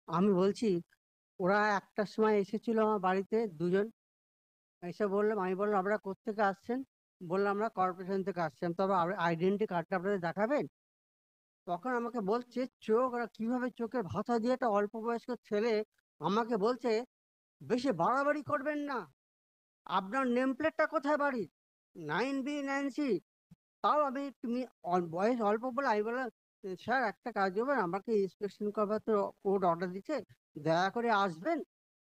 আমি বলছি, ওরা একটার সময় এসেছিল আমার বাড়িতে দুজন। এসে বললাম, আমি বললাম আপনারা কোত্থেকে আসছেন? বললাম আমরা কর্পোরেশন থেকে আসছেন, তবে আইডেন্টি কার্ডটা আপনাদের দেখাবেন। তখন আমাকে বলছে চোখ, ওরা কিভাবে চোখের ভাষা দিয়ে একটা অল্প বয়স্ক ছেলে আমাকে বলছে, বেশি বাড়াবাড়ি করবেন না, আপনার নেম প্লেটটা কোথায় বাড়ির? 9B9C। তাও আমি, তুমি বয়স অল্প বলে আমি বললাম, স্যার একটা কাজ করবেন, আমাকে ইন্সপেকশন করবার তো কোর্ট অর্ডার দিচ্ছে, দয়া করে আসবেন।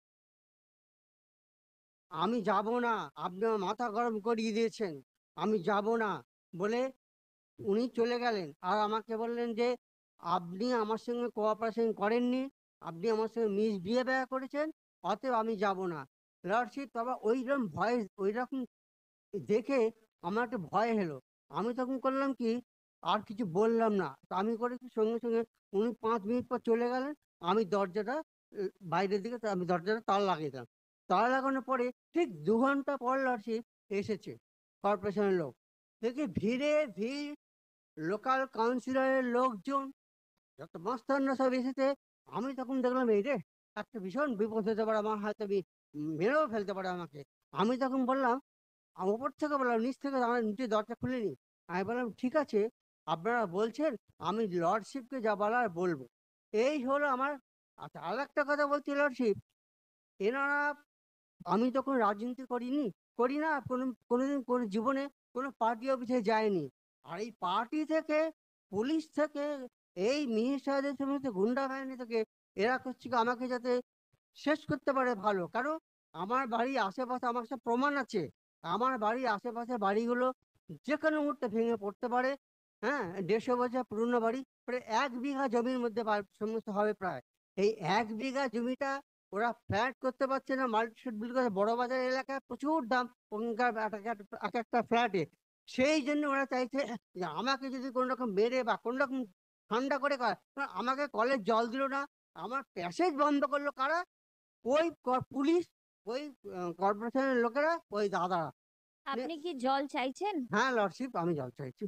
আমি যাব না, আপনি আমার মাথা গরম করিয়ে দিয়েছেন, আমি যাব না বলে উনি চলে গেলেন। আর আমাকে বললেন যে আপনি আমার সঙ্গে কোঅপারেশন করেননি, আপনি আমার সঙ্গে মিসবিহেভিয়ার করেছেন, অতএব আমি যাব না। লর্ডশিপ, তবে ওইরকম ভয়েস, ওই রকম দেখে আমার একটা ভয় হলো। আমি তখন করলাম কি, আর কিছু বললাম না, তো আমি করেছি সঙ্গে সঙ্গে উনি 5 মিনিট পর চলে গেলেন। আমি দরজাটা বাইরের দিকে, আমি দরজাটা তালা লাগিয়ে দিলাম। তালা লাগানোর পরে ঠিক 2 ঘন্টা পর লর্ডশিপ এসেছে কর্পোরেশনের লোক। দেখি ভিড়ে ভিড়, লোকাল কাউন্সিলরের লোকজন, যত মাস্তানরা সব এসেছে। আমি তখন দেখলাম এই রে, একটা ভীষণ বিপদ হতে পারে, আমার হয়তো মেরেও ফেলতে পারে আমাকে। আমি তখন বললাম, আমি ওপর থেকে বললাম, নিচ থেকে আমার নিচে দরজা খুলিনি। আমি বললাম ঠিক আছে, আপনারা বলছেন, আমি লর্ডশিপকে যা বলার বলবো। এই হলো আমার। আচ্ছা, আর একটা কথা বলছি লর্ডশিপ, এনারা, আমি তো কোনো রাজনীতি করিনি, করি না, কোনোদিন কোনো জীবনে কোনো পার্টি অফিসে যায়নি। আর এই পার্টি থেকে, পুলিশ থেকে, এই মিহির সাহেবের সমস্ত গুন্ডা বাহিনী থেকে, এরা করছে কি আমাকে যাতে শেষ করতে পারে ভালো। কারণ আমার বাড়ির আশেপাশে, আমার কাছে প্রমাণ আছে, আমার বাড়ির আশেপাশে বাড়িগুলো যে কোনো মুহূর্তে ভেঙে পড়তে পারে। হ্যাঁ, 150 বছর পুরনো বাড়ি, প্রায় 1 বিঘা জমির মধ্যে সমস্ত হবে প্রায়। এই 1 বিঘা জমিটা ওরা ফ্ল্যাট করতে পারছে না, মাল্টিস্ট্রিট বিল্ড করে, বড় বাজার এলাকায় প্রচুর দাম ওখানকার এক একটা ফ্ল্যাটে। সেই জন্য ওরা চাইছে যে আমাকে যদি কোনো রকম মেরে বা কোনো রকম ঠান্ডা করে আমাকে কলের জল দিল না, আমার প্যাসেজ বন্ধ করলো কারা? ওই পুলিশ, ওই কর্পোরেশনের লোকেরা, ওই দাদারা। আপনি কি জল চাইছেন? হ্যাঁ লর্ডশিপ, আমি জল চাইছি।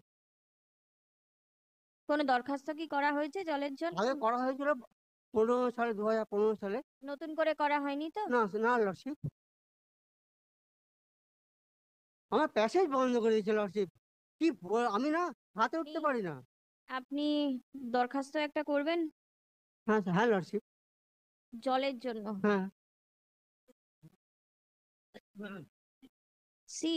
কোনো দরখাস্ত কি করা হয়েছে জলের জন্য? আগে করা হয়েছিল 15 সালে, 2015 সালে। নতুন করে করা হয়নি তো? না না লর্ডশিপ, আমার প্যাসেজ বন্ধ করে দিয়েছে লর্ডশিপ। আমি না হাতে আপনি উঠতে পারি না। আপনি দরখাস্ত একটা করবেন হ্যাঁ হ্যাঁ লর্ডশিপ। জলের জন্য। হ্যাঁ। সি,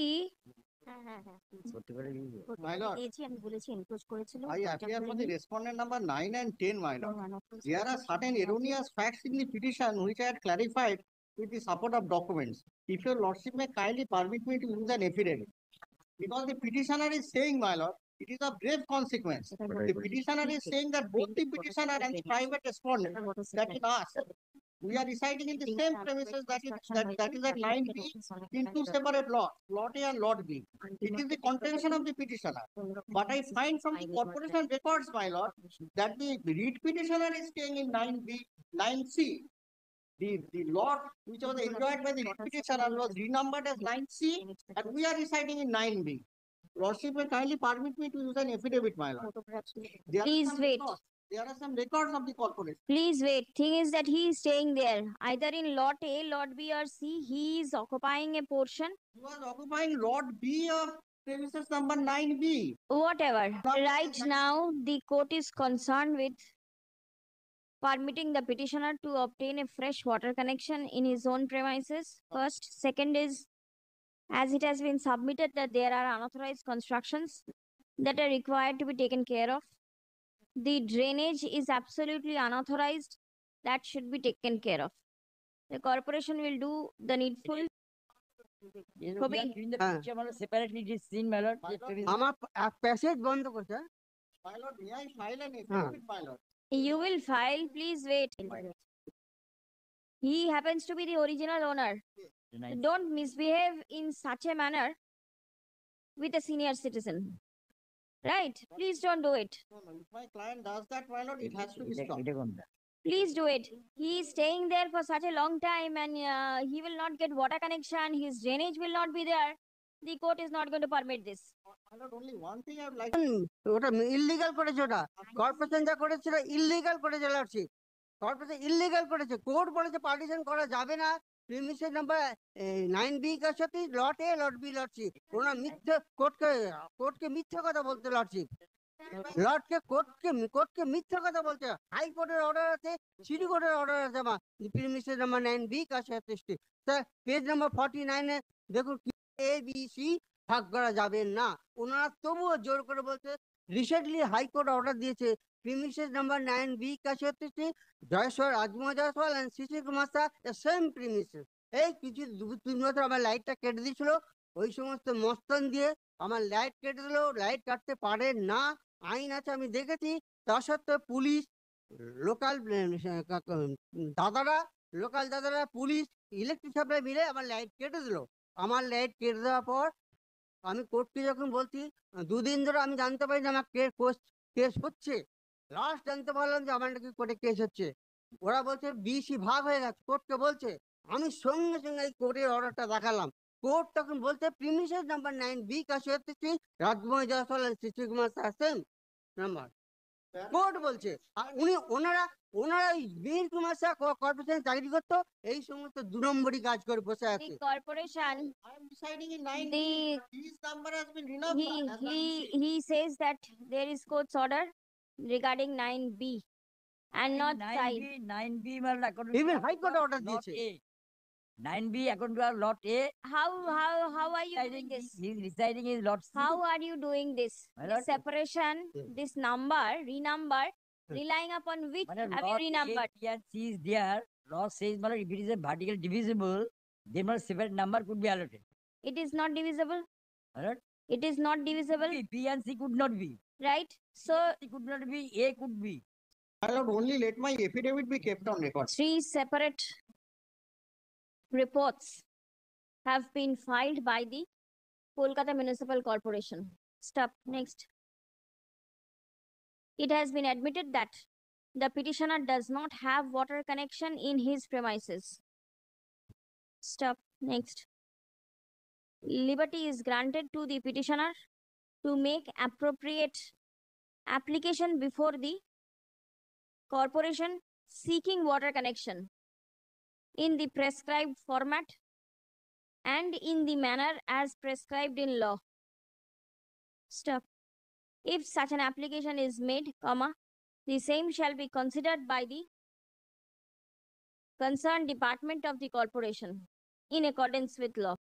My lord, দিয়েছি, আমি বলেছি এনক্লোজ করেছিল। I appear for the respondent number 9 and 10, my lord. There are certain erroneous facts in the petition which I had clarified with the support of documents. If your lordship may kindly permit me to use an affidavit. Because the petitioner is saying, my lord, it is of grave consequence. The petitioner is saying that both the petitioner and the private respondent that is us, we are residing in the same premises, that is at line B, in two separate lots, lot A and lot B. It is the contention of the petitioner. But I find from the corporation records, my lord, that the read petitioner is staying in 9B, 9C. The lot which was enjoyed by the read petitioner was renumbered as 9C, and we are residing in 9B. Lordship may kindly permit me to use an affidavit, my lord. Please wait. There are some records of the corporation. Please wait. Thing is that he is staying there, either in lot A, lot B, or C. He is occupying a portion. He was occupying lot B of premises number 9B. Whatever. Right now, the court is concerned with permitting the petitioner to obtain a fresh water connection in his own premises. First. Second is, as it has been submitted that there are unauthorized constructions that are required to be taken care of. The drainage is absolutely unauthorized. That should be taken care of. The corporation will do the needful. হ্যাঁ, separately it is seen, my lord. আমার passage বন্ধ করছে। My lord, may I file an হ্যাঁ। affidavit, my lord? You will file, please wait. He happens to be the original owner. Don't misbehave in such a manner with a senior citizen. Right? Please don't do it. No, no, if my client does that, my lord, it has to be stopped. Please do it. He is staying there for such a long time and he will not get water connection. His drainage will not be there. The court is not going to permit this. My lord, only one thing I would like ওটা illegal করেছে, ওটা corporation যা করেছিল illegal করেছে lordship. Corporation illegal করেছে, court বলেছে partition করা যাবে না, প্রিমিসেস নাম্বার 9B কার সাথে লট এ লট বি লট সি, ওনার মিথ্যে কোর্টকে মিথ্যে কথা বলতে লর্ডশিপ, কোর্টকে মিথ্যে কথা বলতে, হাইকোর্টের অর্ডার আছে, সিটি কোর্টের অর্ডার আছে, আমার প্রিমিসেস নাম্বার 9B কার সাথে স্যার পেজ নাম্বার 49 দেখুন এ বি সি ভাগ করা যাবে না, ওনারা তবুও জোর করে বলছে। রিসেন্টলি হাইকোর্ট অর্ডার দিয়েছে প্রিমিসেস নাম্বার 9B কাছে হচ্ছে জয়সর Rajmohan Jaiswal and CC Kumar sir same premises. এই কিছু 2-3 বছর আমার লাইটটা কেটে দিয়েছিল, ওই সমস্ত মস্তন দিয়ে আমার লাইট কেটে দিল, লাইট কাটতে পারে না, আইন আছে আমি দেখেছি, তা সত্ত্বেও পুলিশ, লোকাল দাদারা পুলিশ ইলেকট্রিক সাপ্লাই মিলে আমার লাইট কেটে দিল। আমার লাইট কেটে দেওয়ার পর আমি কোর্টকে যখন বলছি 2 দিন ধরে আমি জানতে পারি যে আমার কেস হচ্ছে, লাস্ট জানতে পারলাম যে আমার নাকি কোর্টে কেস হচ্ছে। ওরা বলছে বিসি ভাগ হয়ে গেছে, কোর্টকে বলছে। আমি সঙ্গে সঙ্গে এই কোর্টের অর্ডারটা দেখালাম, কোর্ট তখন বলছে প্রিমিসেস নাম্বার 9B কাছে হচ্ছে Rajmohan Jaiswal CC Kumar same number, court বলছে। আর ওনারা ওই বীর কুমার শাহ কর্পোরেশনে চাকরি করতো, এই সমস্ত 2 নম্বরই কাজ করে বসে The আছে। corporation, I am deciding in 9B. the His number has been renamed. he says that there is court's order regarding 9B and not side. 9B mal according Even to High Court order lot দিয়েছে। A. 9B according to our lot A. How are you doing this? He is residing in lot C. How are you doing this? My This lord, separation, this number, renumber, relying upon which my lord, have you lot A, renumbered? B and C is there. Law says mal if it is a vertical divisible, then mal separate number could be allotted. It is not divisible. My lord, It is not divisible, B and C could not be. right? So C could not be. A could be. My lord, only let my affidavit be kept on record. 3 separate reports have been filed by the Kolkata Municipal Corporation. Stop. Next. It has been admitted that the petitioner does not have water connection in his premises. Stop. Next. Liberty is granted to the petitioner to make appropriate application before the corporation seeking water connection in the prescribed format and in the manner as prescribed in law. Stop. If such an application is made, the same shall be considered by the concerned department of the corporation in accordance with law.